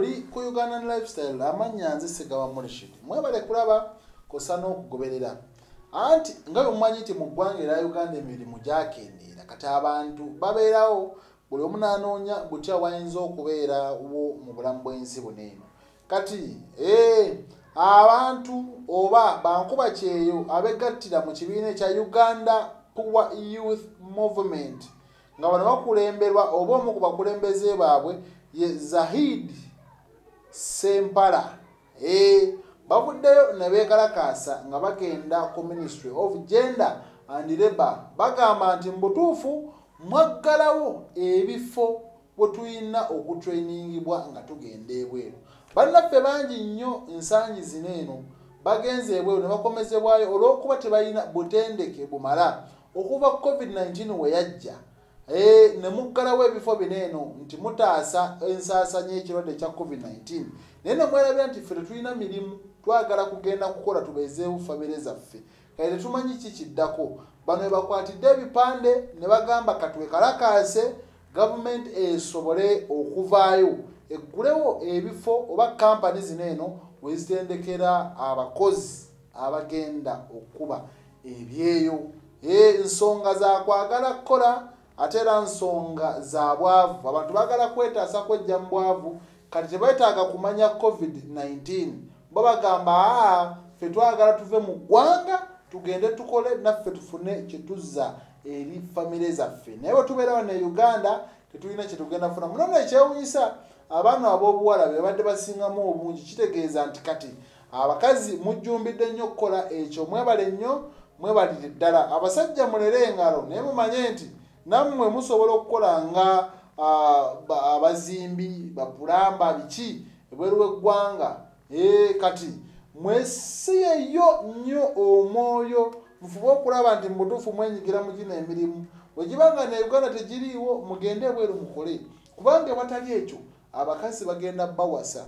oli ku Ugandan Lifestyle amanya nze Segaba Murshid mwebale kulaba kosa n'okugoberera anti nga bwe nti mu ggwanga era Uganda emirimu gyakendeera kati abantu babeerawo buli omu n'anoonya butya wayinza okubeera wo mu bulamu bw'ensi buneeno kati abantu oba bankuba kyeyo abegattira mu kibiina ekya Uganda Poor Youth Movement nga bano bakulemberwa oba omu ku bakulembeze baabwe ye Zahid Sempala bavuddeyo ne beekalakaasa nga bagenda ku Ministry of Gender and Labour bagamba nti mbutuufu mwaggalawo ebifo bwe tulina okutrainingibwa nga tugenda ebweru. Bannaffe bangi nnyo ensangi zino eno bagenze ebweru ne bakomezebwayo olw'okuba tebalina butendeke bumala okuva COVID-19 we yajja ne muggalawo ebifo bino eno nti mutaasa ensaasanya y'ekirwadde kya COVID-19 naye ne mwerabira nti ffe tetulina mirimu twagala kugenda kukola tubeezeewo famire zaffe kale tetumanyi ki kiddako. Bano we bakwatidde ebipande ne bagamba katwekalakaase gavumenti esobole okuvaayo eggulewo ebifo oba kampani zino eno wezitendekera abakozi abagenda okuba ebyeyo ensonga za kwagala kukola ate era nsonga za bwavu. Abantu bagala kwetaasa kwejja mu bwavu kati tebeetaaga kumanya COVID-19 bo bagamba ffe twagala tuve mu ggwanga tugende tukole naffe tufune kyetuzza eri famire zaffe naye bwe tubeerawo ne Uganda tetulina kyetugenda funa munono. Ekyewuunyisa abaana ab'obuwala be badde basingamu obungi kitegeeza nti kati abakazi mujjumbidde nnyo okukola ekyo mwebale nnyo mwebalire ddala. Abasajja mulere engalo naye mumanye nti nammwe musobola okukola nga abazimbi bapulamba biki ebweru w'eggwanga kati mwesiyeyo nnyo omwoyo mufube okulaba nti mutuufu mwenyigira mu gino emirimu wegibanga ne Uganda tegiriiwo mugende ebweru mukole kubanga watali ekyo abakazi bagenda bawasa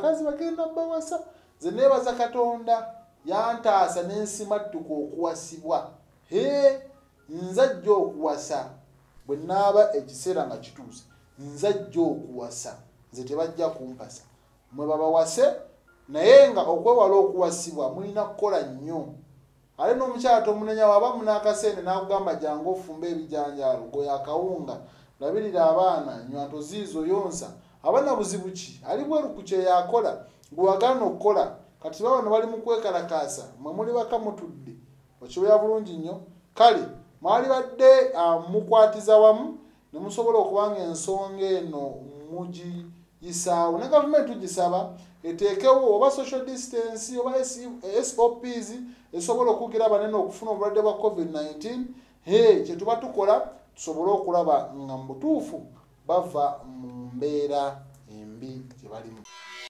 ze neebaza Katonda yantaasa n'ensimattuka okuwasibwa nzajja okuwasa bwe naaba ekiseera nga kituuse nzajja okuwasa nze tebajja kumpasa mwe babawase naye nga okwewala okuwasibwa mulina kukola nnyo. Ale n'omukyala tomunenya waba munaakasente n'akugamba jangu ofumbe ebijanjaalo goya akawunga labirira abaana nywa ntoziizo yonsa abaana buzibu ki ali bweru ku kye yakola gwewagaana okukola kati babano bali mu kwekalakaasa mwe muli baka mutudde okibeera bulungi nnyo kale mwali badde mukwatiza wamu ne musobola okubanga ensonga eno mugiyisaawo ne gavumenti tugisaba eteekewo oba social distance oba SOPs esobola okugira abanene okufuna obulwadde bwa COVID-19 kye tuba tukola tusobole okulaba nga mu butuufu bava mu mbeera embi gye balimu.